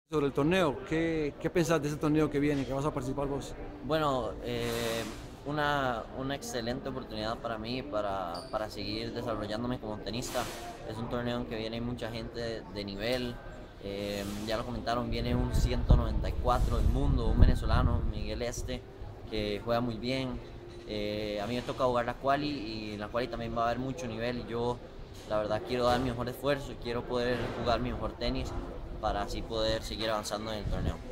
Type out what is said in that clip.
Sobre el torneo, ¿qué pensás de ese torneo que viene, que vas a participar vos? Bueno, una excelente oportunidad para mí para seguir desarrollándome como tenista. Es un torneo en que viene mucha gente de nivel. Ya lo comentaron, viene un 194 del mundo, un venezolano, Miguel Este, que juega muy bien. A mí me toca jugar la quali y en la quali también va a haber mucho nivel. Y yo, la verdad, quiero dar mi mejor esfuerzo y quiero poder jugar mi mejor tenis para así poder seguir avanzando en el torneo.